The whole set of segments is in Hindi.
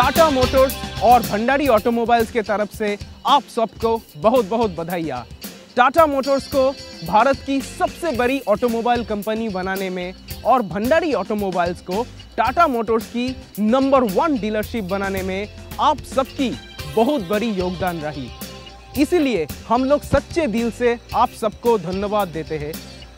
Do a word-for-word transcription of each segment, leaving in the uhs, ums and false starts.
टाटा मोटर्स और भंडारी ऑटोमोबाइल्स के तरफ से आप सबको बहुत बहुत बधाइयाँ। टाटा मोटर्स को भारत की सबसे बड़ी ऑटोमोबाइल कंपनी बनाने में और भंडारी ऑटोमोबाइल्स को टाटा मोटर्स की नंबर वन डीलरशिप बनाने में आप सबकी बहुत बड़ी योगदान रही। इसीलिए हम लोग सच्चे दिल से आप सबको धन्यवाद देते हैं।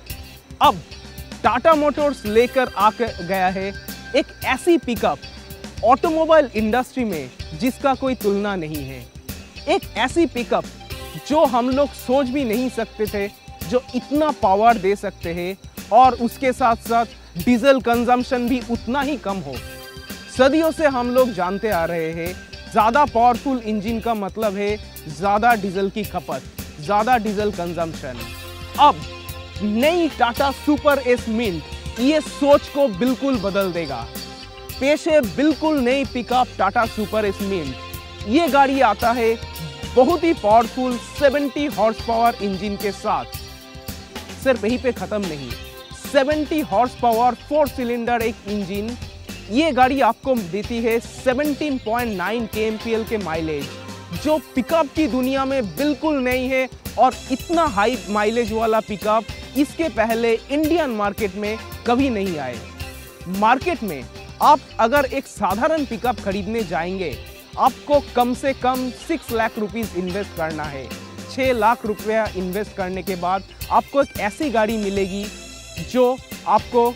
अब टाटा मोटर्स लेकर आ गया है एक ऐसी पिकअप ऑटोमोबाइल इंडस्ट्री में जिसका कोई तुलना नहीं है। एक ऐसी पिकअप जो हम लोग सोच भी नहीं सकते थे, जो इतना पावर दे सकते हैं और उसके साथ साथ डीजल कंजम्पशन भी उतना ही कम हो। सदियों से हम लोग जानते आ रहे हैं ज़्यादा पावरफुल इंजन का मतलब है ज़्यादा डीजल की खपत, ज़्यादा डीजल कंजम्पशन। अब नई टाटा सुपर एस मिंट ये सोच को बिल्कुल बदल देगा। पेश है बिल्कुल नई pickup Tata super ace mint. ये गाड़ी आता है बहुत ही पावरफुल सत्तर हॉर्स पावर इंजन के साथ। सिर्फ यहीं पे खत्म नहीं, सत्तर हॉर्स पावर फोर सिलेंडर एक इंजन। ये गाड़ी आपको देती है सत्रह पॉइंट नौ के एम पी एल के माइलेज, जो पिकअप की दुनिया में बिल्कुल नहीं है। और इतना हाई माइलेज वाला पिकअप इसके पहले इंडियन मार्केट में कभी नहीं आए। मार्केट में आप अगर एक साधारण पिकअप खरीदने जाएंगे, आपको कम से कम सिक्स लाख रुपीस इन्वेस्ट करना है। छः लाख रुपया इन्वेस्ट करने के बाद आपको एक ऐसी गाड़ी मिलेगी जो आपको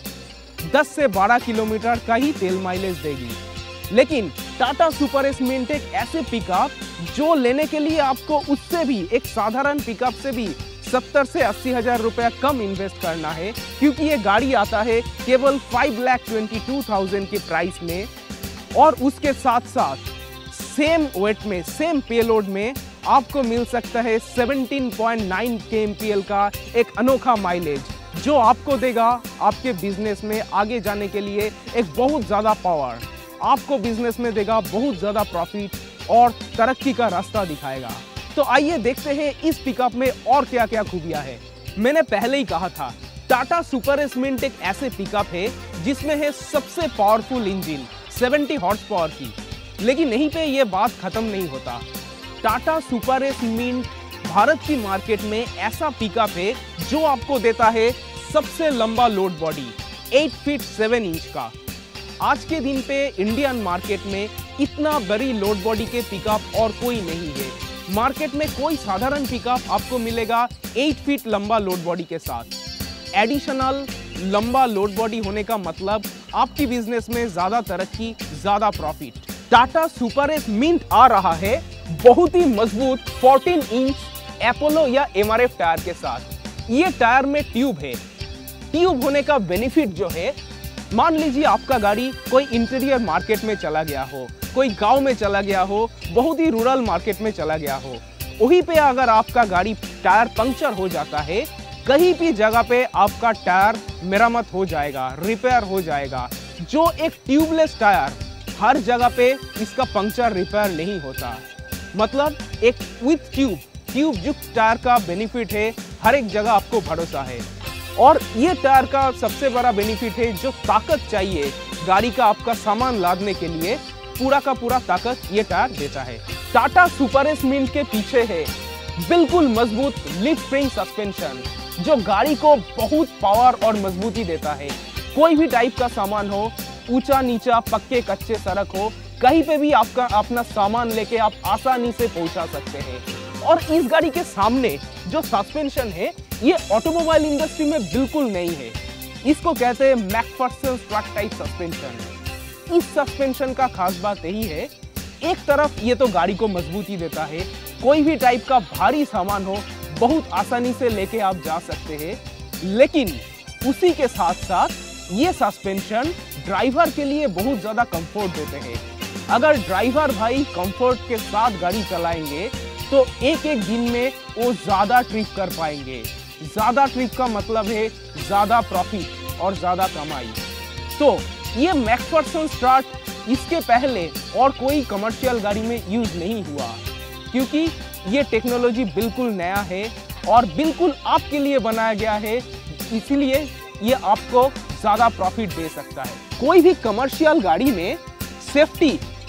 दस से बारह किलोमीटर का ही तेल माइलेज देगी। लेकिन टाटा सुपर एस मिंट एक ऐसे पिकअप जो लेने के लिए आपको उससे भी एक साधारण पिकअप से भी सत्तर से अस्सी हजार रुपया कम इन्वेस्ट करना है, क्योंकि ये गाड़ी आता है केवल five lakh twenty two thousand के प्राइस में। और उसके साथ साथ सेम वेट में, सेम पेलोड में आपको मिल सकता है सत्रह पॉइंट नौ के एम पी एल का एक अनोखा माइलेज, जो आपको देगा आपके बिजनेस में आगे जाने के लिए एक बहुत ज़्यादा पावर, आपको बिजनेस में देगा बहुत ज़्यादा प्रॉफिट और तरक्की का रास्ता दिखाएगा। तो आइए देखते हैं इस पिकअप में और क्या क्या खूबियाँ है। मैंने पहले ही कहा था टाटा सुपर एस मिंट एक ऐसे पिकअप है जिसमें है सबसे पावरफुल इंजन सत्तर हॉर्स पावर की। लेकिन यहीं पे ये बात खत्म नहीं होता। Tata super ace mint Bharat की मार्केट में ऐसा पिकअप है जो आपको देता है सबसे लंबा लोड बॉडी आठ फीट सात इंच का। आज के दिन पे इंडियन मार्केट में इतना बड़ी लोड बॉडी के पिकअप और कोई नहीं है। मार्केट में कोई साधारण पिकअप आपको मिलेगा आठ फीट लंबा लोड बॉडी के साथ। एडिशनल लंबा लोड बॉडी होने का मतलब आपकी बिजनेस में ज्यादा तरक्की, ज्यादा profit. Tata super ace mint आ रहा है बहुत ही मजबूत चौदह इंच अपोलो या एम आर एफ टायर के साथ। ये टायर में ट्यूब है। ट्यूब होने का बेनिफिट जो है, मान लीजिए आपका गाड़ी कोई इंटीरियर मार्केट में चला गया हो, कोई गांव में चला गया हो, बहुत ही रूरल मार्केट में चला गया हो, वहीं पे अगर आपका गाड़ी टायर पंक्चर हो जाता है, कहीं भी जगह पे आपका टायर मरम्मत हो जाएगा, रिपेयर हो जाएगा। जो एक ट्यूबलेस टायर हर जगह पे इसका पंक्चर रिपेयर नहीं होता। मतलब एक विथ ट्यूब ट्यूब युक्त टायर का बेनिफिट है, हर एक जगह आपको भरोसा है। और ये टायर का सबसे बड़ा बेनिफिट है, जो ताकत चाहिए गाड़ी का आपका सामान लादने के लिए, पूरा का पूरा ताकत ये टायर देता है। टाटा सुपर एस मिंट के पीछे है बिल्कुल मजबूत लिफ्ट स्प्रिंग सस्पेंशन, जो गाड़ी को बहुत पावर और मजबूती देता है। कोई भी टाइप का सामान हो, ऊंचा नीचा, पक्के कच्चे सड़क हो, कहीं पे भी आपका अपना सामान लेके आप आसानी से पहुंचा सकते हैं। और इस गाड़ी के सामने जो सस्पेंशन है, ये ऑटोमोबाइल इंडस्ट्री में बिल्कुल नहीं है। इसको कहते हैं मैकफर्सन ट्रक टाइप सस्पेंशन। इस सस्पेंशन का खास बात यही है, एक तरफ ये तो गाड़ी को मजबूती देता है, कोई भी टाइप का भारी सामान हो बहुत आसानी से लेके आप जा सकते हैं। लेकिन उसी के साथ साथ ये सस्पेंशन ड्राइवर के लिए बहुत ज्यादा कंफर्ट देते हैं। अगर ड्राइवर भाई कंफर्ट के साथ गाड़ी चलाएंगे तो एक एक दिन में वो ज्यादा ट्रिप कर पाएंगे। ज्यादा ट्रिप का मतलब है ज्यादा प्रॉफिट और ज्यादा कमाई। तो ये मैकफर्सन स्टार्ट इसके पहले और कोई कमर्शियल गाड़ी में यूज नहीं हुआ, क्योंकि ये टेक्नोलॉजी बिल्कुल नया है और बिल्कुल आपके लिए बनाया गया है। इसीलिए ये आपको ज्यादा प्रॉफिट दे सकता है। कोई भी कमर्शियल गाड़ी में सेफ्टी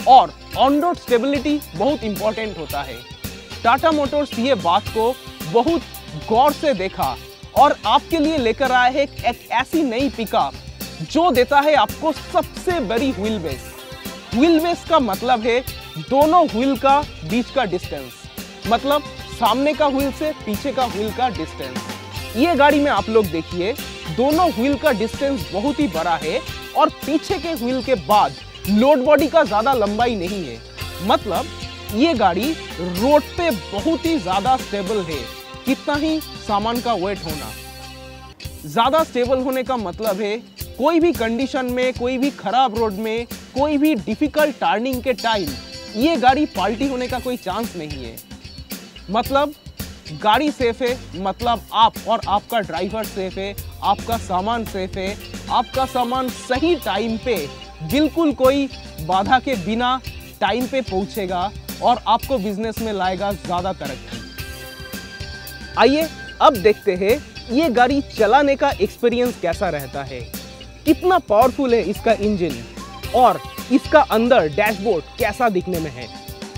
और ऑन रोड स्टेबिलिटी बहुत इंपॉर्टेंट होता है। टाटा मोटर्स ये बात को बहुत गौर से देखा और आपके लिए लेकर आया है एक, एक ऐसी नई पिकअप जो देता है आपको सबसे बड़ी व्हील बेस। व्हील बेस का मतलब है दोनों व्हील का बीच का डिस्टेंस, मतलब सामने का व्हील से पीछे का व्हील का डिस्टेंस। ये गाड़ी में आप लोग देखिए दोनों व्हील का डिस्टेंस बहुत ही बड़ा है और पीछे के व्हील के बाद लोड बॉडी का ज्यादा लंबाई नहीं है, मतलब ये गाड़ी रोड पे बहुत ही ज्यादा स्टेबल है। कितना ही सामान का वेट होना, ज्यादा स्टेबल होने का मतलब है कोई भी कंडीशन में, कोई भी खराब रोड में, कोई भी डिफिकल्ट टर्निंग के टाइम ये गाड़ी पलटी होने का कोई चांस नहीं है। मतलब गाड़ी सेफ है, मतलब आप और आपका ड्राइवर सेफ है, आपका सामान सेफ है, आपका सामान सही टाइम पे बिल्कुल कोई बाधा के बिना टाइम पे पहुंचेगा और आपको बिजनेस में लाएगा ज्यादा तरक्की। आइए अब देखते हैं ये गाड़ी चलाने का एक्सपीरियंस कैसा रहता है, कितना पावरफुल है इसका इंजन और इसका अंदर डैशबोर्ड कैसा दिखने में है।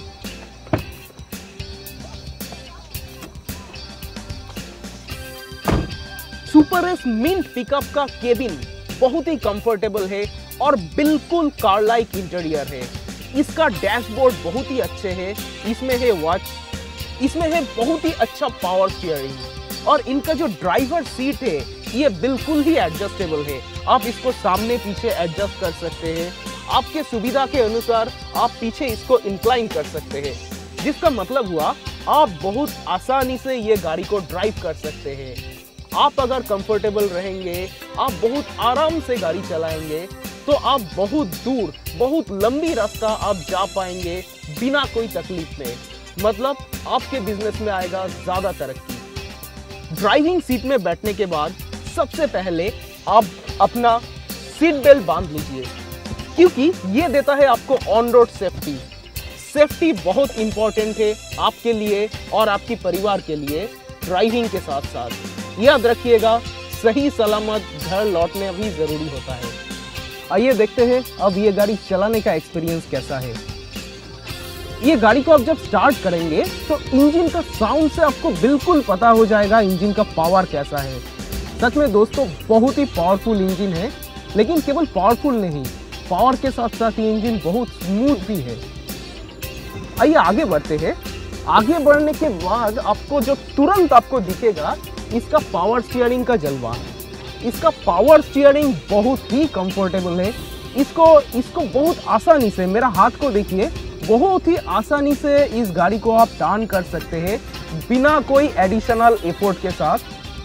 सुपर एस मिंट पिकअप का केबिन बहुत ही कंफर्टेबल है और बिल्कुल कार लाइक इंटीरियर है। इसका डैशबोर्ड बहुत ही अच्छे है, इसमें है वॉच, इसमें है बहुत ही अच्छा पावर स्टीयरिंग और इनका जो ड्राइवर सीट है ये बिल्कुल ही एडजस्टेबल है। आप इसको सामने पीछे एडजस्ट कर सकते हैं, आपके सुविधा के अनुसार आप पीछे इसको इंक्लाइन कर सकते हैं, जिसका मतलब हुआ आप बहुत आसानी से ये गाड़ी को ड्राइव कर सकते हैं। आप अगर कंफर्टेबल रहेंगे, आप बहुत आराम से गाड़ी चलाएंगे तो आप बहुत दूर, बहुत लंबी रास्ता आप जा पाएंगे बिना कोई तकलीफ में, मतलब आपके बिजनेस में आएगा ज्यादा तरक्की। ड्राइविंग सीट में बैठने के बाद सबसे पहले आप अपना सीट बेल्ट बांध लीजिए, क्योंकि ये देता है आपको ऑन रोड सेफ्टी। सेफ्टी बहुत इंपॉर्टेंट है आपके लिए और आपके परिवार के लिए। ड्राइविंग के साथ साथ याद रखिएगा सही सलामत घर लौटने भी जरूरी होता है। आइए देखते हैं अब ये गाड़ी चलाने का एक्सपीरियंस कैसा है। ये गाड़ी को आप जब स्टार्ट करेंगे तो इंजन का साउंड से आपको बिल्कुल पता हो जाएगा इंजन का पावर कैसा है। सच में दोस्तों बहुत ही पावरफुल इंजन है, लेकिन केवल पावरफुल नहीं, पावर के साथ साथ ये इंजन बहुत स्मूथ भी है। आइए आगे बढ़ते हैं। आगे बढ़ने के बाद आपको जो तुरंत आपको दिखेगा इसका पावर स्टीयरिंग का जलवा। इसका पावर स्टीयरिंग बहुत ही कंफर्टेबल है। इसको इसको बहुत आसानी से, मेरा हाथ को देखिए, बहुत ही आसानी से इस गाड़ी को आप टर्न कर सकते हैं बिना कोई एडिशनल एफर्ट के साथ।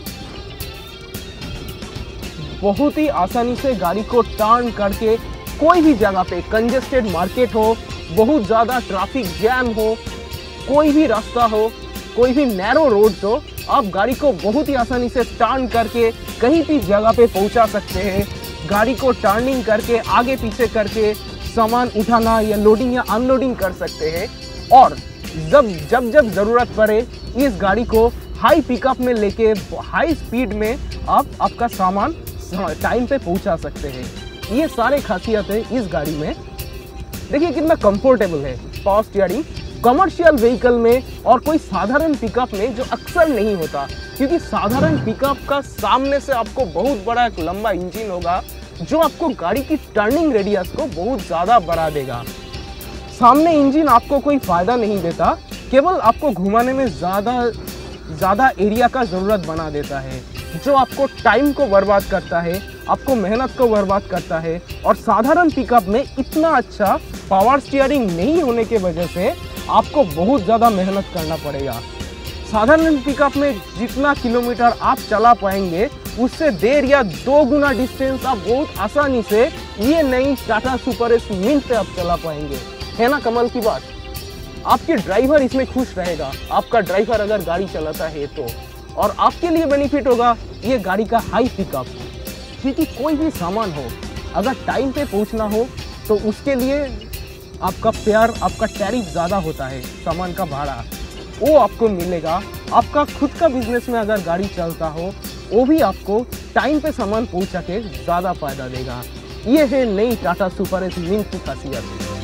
बहुत ही आसानी से गाड़ी को टर्न करके कोई भी जगह पे, कंजेस्टेड मार्केट हो, बहुत ज़्यादा ट्रैफिक जैम हो, कोई भी रास्ता हो, कोई भी नैरो रोड हो, आप गाड़ी को बहुत ही आसानी से टर्न करके कहीं भी जगह पे पहुंचा सकते हैं। गाड़ी को टर्निंग करके आगे पीछे करके सामान उठाना या लोडिंग या अनलोडिंग कर सकते हैं और जब जब जब ज़रूरत पड़े इस गाड़ी को हाई पिकअप में लेके हाई स्पीड में आप आपका सामान टाइम पे पहुंचा सकते हैं। ये सारे खासियत है इस गाड़ी में। देखिए कितना कंफर्टेबल है। पावर स्टीयरिंग कमर्शियल व्हीकल में और कोई साधारण पिकअप में जो अक्सर नहीं होता, क्योंकि साधारण पिकअप का सामने से आपको बहुत बड़ा एक लंबा इंजन होगा जो आपको गाड़ी की टर्निंग रेडियस को बहुत ज़्यादा बढ़ा देगा। सामने इंजन आपको कोई फ़ायदा नहीं देता, केवल आपको घुमाने में ज़्यादा ज़्यादा एरिया का ज़रूरत बना देता है, जो आपको टाइम को बर्बाद करता है, आपको मेहनत को बर्बाद करता है। और साधारण पिकअप में इतना अच्छा पावर स्टीयरिंग नहीं होने के वजह से आपको बहुत ज़्यादा मेहनत करना पड़ेगा। साधारण पिकअप में जितना किलोमीटर आप चला पाएंगे उससे देर या दो गुना डिस्टेंस आप बहुत आसानी से ये नई टाटा सुपर एस मिंट पे आप चला पाएंगे। है ना कमाल की बात। आपके ड्राइवर इसमें खुश रहेगा, आपका ड्राइवर अगर गाड़ी चलाता है तो, और आपके लिए बेनिफिट होगा ये गाड़ी का हाई पिकअप, क्योंकि कोई भी सामान हो अगर टाइम पे पहुंचना हो तो उसके लिए आपका फेयर, आपका टैरिफ ज़्यादा होता है, सामान का भाड़ा वो आपको मिलेगा। आपका खुद का बिजनेस में अगर गाड़ी चलता हो वो भी आपको टाइम पे सामान पहुंचा के ज़्यादा फायदा देगा। ये है नई टाटा सुपर एस मिंट की खासियत।